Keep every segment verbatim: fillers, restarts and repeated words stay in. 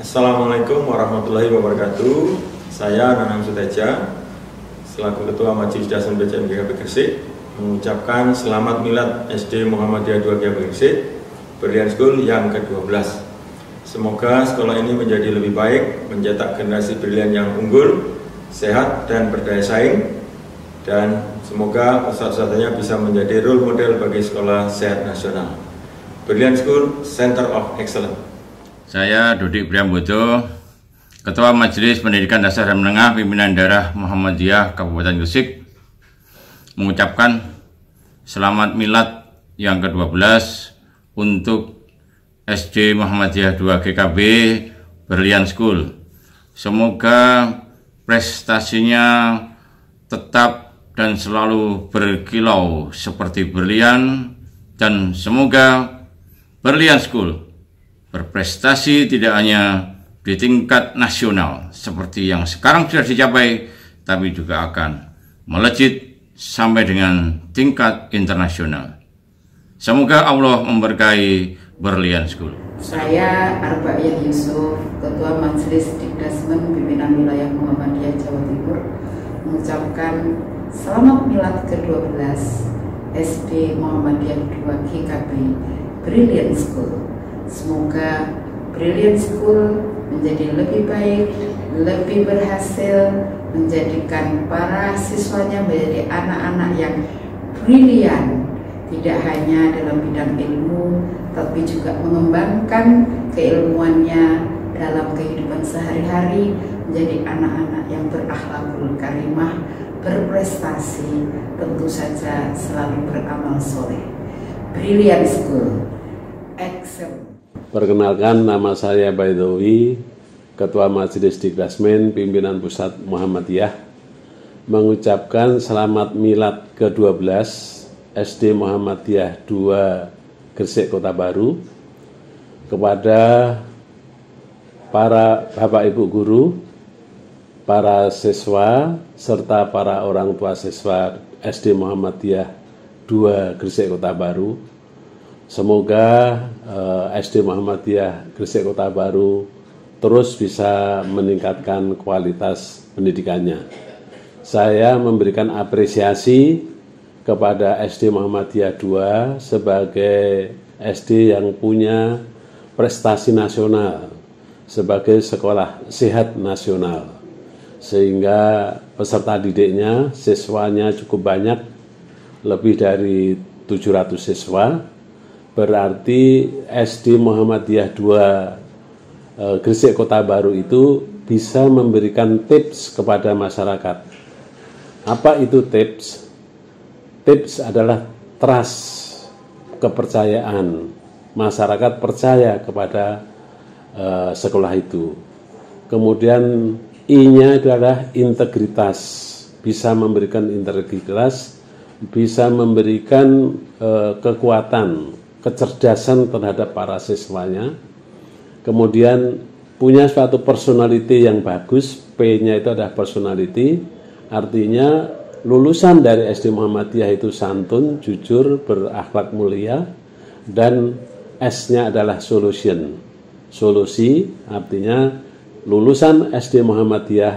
Assalamualaikum warahmatullahi wabarakatuh. Saya Nanang Suteja, selaku Ketua Majelis Dasar B C M G K B Gresik, mengucapkan selamat milad S D Muhammadiyah dua G K B Gresik, Brilliant School yang ke dua belas. Semoga sekolah ini menjadi lebih baik, mencetak generasi brilian yang unggul, sehat dan berdaya saing, dan semoga peserta-pesertanya bisa menjadi role model bagi sekolah sehat nasional. Brilliant School, Center of Excellence. Saya Dodi Priambodo, Ketua Majelis Pendidikan Dasar dan Menengah Pimpinan Daerah Muhammadiyah Kabupaten Gresik, mengucapkan selamat milad yang ke dua belas untuk S D Muhammadiyah dua G K B Brilliant School. Semoga prestasinya tetap dan selalu berkilau seperti brilian, dan semoga Brilliant School berprestasi tidak hanya di tingkat nasional seperti yang sekarang sudah dicapai, tapi juga akan melejit sampai dengan tingkat internasional. Semoga Allah memberkahi Brilliant School. Saya Arba'iyah Yusuf, Ketua Majelis Dikdasmen Pimpinan Wilayah Muhammadiyah Jawa Timur, mengucapkan selamat milad ke dua belas S D Muhammadiyah dua G K B Brilliant School. Semoga Brilliant School menjadi lebih baik, lebih berhasil, menjadikan para siswanya menjadi anak-anak yang brilian, tidak hanya dalam bidang ilmu, tapi juga mengembangkan keilmuannya dalam kehidupan sehari-hari, menjadi anak-anak yang berakhlakul karimah, berprestasi, tentu saja selalu beramal soleh. Brilliant School, excellent. Perkenalkan, nama saya Baidowi, Ketua Majelis Dikdasmen Pimpinan Pusat Muhammadiyah, mengucapkan selamat milad ke dua belas S D Muhammadiyah dua Gresik Kota Baru kepada para Bapak Ibu Guru, para siswa, serta para orang tua siswa S D Muhammadiyah dua Gresik Kota Baru. Semoga uh, S D Muhammadiyah Gresik Kota Baru terus bisa meningkatkan kualitas pendidikannya. Saya memberikan apresiasi kepada S D Muhammadiyah dua sebagai S D yang punya prestasi nasional, sebagai sekolah sehat nasional, sehingga peserta didiknya, siswanya cukup banyak, lebih dari tujuh ratus siswa. Berarti S D Muhammadiyah dua e, Gresik Kota Baru itu bisa memberikan tips kepada masyarakat. Apa itu tips? Tips adalah trust, kepercayaan. Masyarakat percaya kepada e, sekolah itu. Kemudian I-nya adalah integritas, bisa memberikan integritas, bisa memberikan e, kekuatan, kecerdasan terhadap para siswanya, kemudian punya suatu personality yang bagus. P-nya itu adalah personality, artinya lulusan dari S D Muhammadiyah itu santun, jujur, berakhlak mulia, dan S-nya adalah solution, solusi, artinya lulusan S D Muhammadiyah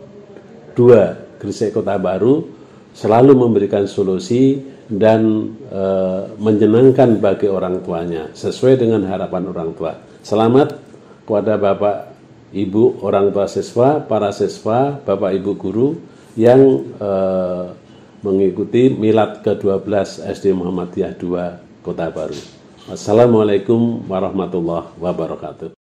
dua Gresik Kota Baru selalu memberikan solusi dan e, menyenangkan bagi orang tuanya, sesuai dengan harapan orang tua. Selamat kepada Bapak, Ibu, orang tua siswa, para siswa, Bapak, Ibu guru yang e, mengikuti milad ke dua belas S D Muhammadiyah dua Kota Baru. Wassalamualaikum warahmatullahi wabarakatuh.